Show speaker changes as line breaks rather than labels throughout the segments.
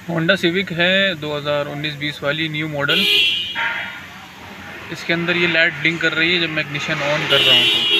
Honda civic है 2019-20 वाली new model. इसके अंदर ये लाइट ब्लिंक कर रही है जब मैं इग्निशन ऑन कर रहा हूँ तो।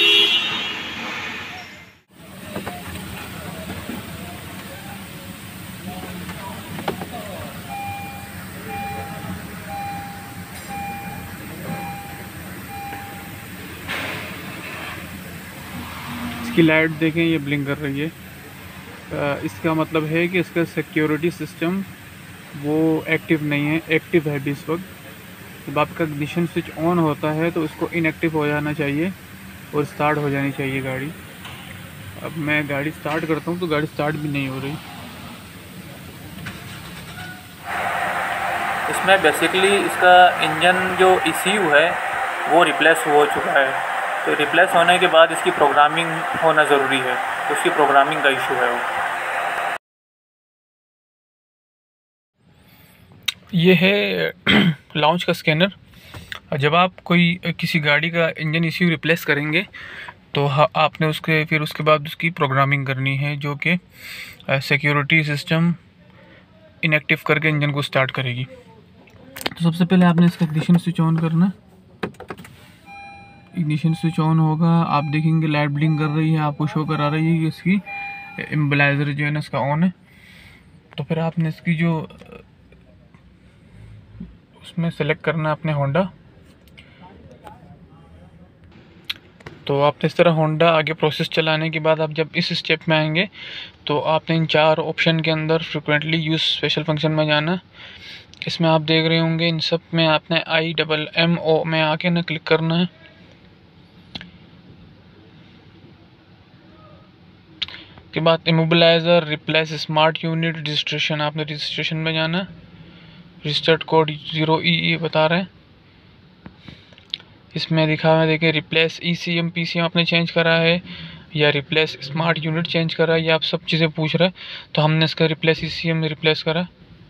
इसकी लाइट देखें, ये ब्लिंक कर रही है। इसका मतलब है कि इसका सिक्योरिटी सिस्टम वो एक्टिव नहीं है, एक्टिव है भी इस वक्त। जब आपका इग्निशन स्विच ऑन होता है तो उसको इनएक्टिव हो जाना चाहिए और स्टार्ट हो जानी चाहिए गाड़ी। अब मैं गाड़ी स्टार्ट करता हूँ तो गाड़ी स्टार्ट भी नहीं हो रही।
इसमें बेसिकली इसका इंजन जो ECU है वो रिप्लेस हो चुका है, तो रिप्लेस होने के बाद इसकी प्रोग्रामिंग होना ज़रूरी है, तो उसकी प्रोग्रामिंग का इशू है वो।
ये है लॉन्च का स्कैनर। जब आप कोई किसी गाड़ी का इंजन ECU रिप्लेस करेंगे तो आपने उसके बाद उसकी प्रोग्रामिंग करनी है, जो कि सिक्योरिटी सिस्टम इनएक्टिव करके इंजन को स्टार्ट करेगी। तो सबसे पहले आपने इसका इग्निशन स्विच ऑन करना है। इग्निशन स्विच ऑन होगा, आप देखेंगे लाइट ब्लिंक कर रही है, आपको शो करा रही है कि इसकी इम्बलाइजर जो है ना इसका ऑन है। तो फिर आपने इसकी जो उसमें सेलेक्ट करना है अपने होंडा। तो आपने इस तरह होंडा आगे प्रोसेस चलाने के बाद आप जब इस स्टेप में आएंगे तो आपने इन 4 ऑप्शन के अंदर फ्रिक्वेंटली यूज स्पेशल फंक्शन में जाना। इसमें आप देख रहे होंगे इन सब में आपने IMMO में आके ना क्लिक करना है। के बाद immobiliser replace smart unit registration, आपने रजिस्ट्रेशन में जाना। रजिस्टर्ड कोड 0EE बता रहे हैं। इसमें दिखा हुआ है, देखिए रिप्लेस ECM PCM आपने चेंज करा है या रिप्लेस स्मार्ट यूनिट चेंज करा है, ये आप सब चीज़ें पूछ रहे हैं। तो हमने इसका रिप्लेस ECM में रिप्लेस करा।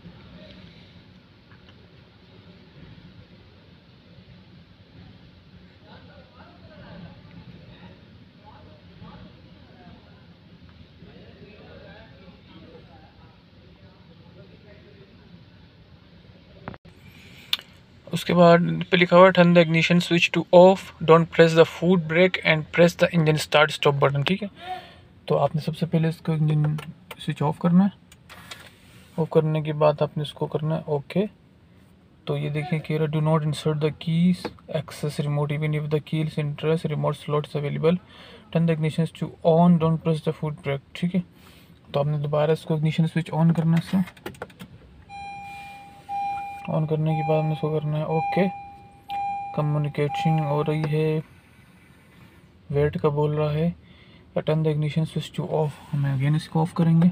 उसके बाद पे लिखा हुआ turn the ignition switch to off, don't press the foot brake and press the engine start stop button. ठीक है, तो आपने सबसे पहले इसको इंजन स्विच ऑफ करना है। ऑफ करने के बाद आपने इसको करना है ओके। तो ये देखिए कि do not insert the keys, access remote even if the keys interest remote slot is available, turn the ignition to on, don't press the foot brake. ठीक है, तो आपने दोबारा इसको इग्निशन स्विच ऑन करना है। इससे ऑन करने के बाद हमने इसको करना है ओके। कम्युनिकेशन हो रही है, वेट का बोल रहा है, turn the ignition switch to off. हम अगेन इसको ऑफ करेंगे।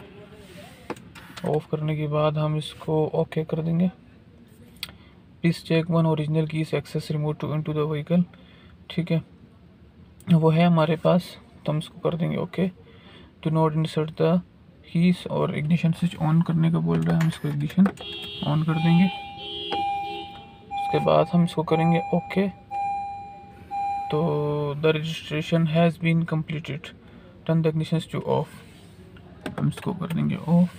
ऑफ करने के बाद हम इसको ओके कर देंगे। Please check one original keys access remote to into the vehicle. ठीक है, वो है हमारे पास, तो हम इसको कर देंगे okay. Do not insert the keys, और इग्निशन स्विच ऑन करने का बोल रहा है, हम इसको इग्निशन ऑन कर देंगे। उसके बाद हम इसको करेंगे ओके। तो the registration has been completed, turn the ignition to off, हम इसको कर देंगे ऑफ।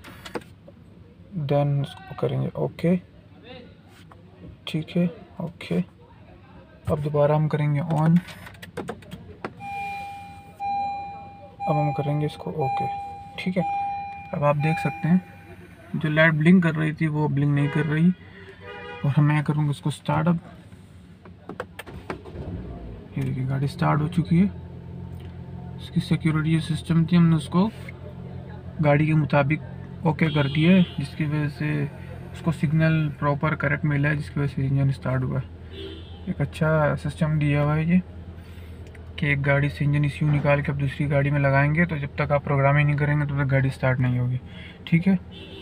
देन इसको करेंगे ओके। ठीक है ओके। अब दोबारा हम करेंगे ऑन, अब हम करेंगे इसको ओके। ठीक है, अब आप देख सकते हैं जो लाइट ब्लिंक कर रही थी वो ब्लिंक नहीं कर रही। और मैं करूँगा इसको स्टार्ट। अब ये देखिए गाड़ी स्टार्ट हो चुकी है। इसकी सिक्योरिटी सिस्टम थी, हमने उसको गाड़ी के मुताबिक ओके कर दिया है, जिसकी वजह से उसको सिग्नल प्रॉपर करेक्ट मिला है, जिसकी वजह से इंजन स्टार्ट हुआ है। एक अच्छा सिस्टम दिया हुआ है ये कि एक गाड़ी से इंजन ECU निकाल के अब दूसरी गाड़ी में लगाएंगे, तो जब तक आप प्रोग्रामिंग नहीं करेंगे तब तक गाड़ी स्टार्ट नहीं होगी। ठीक है।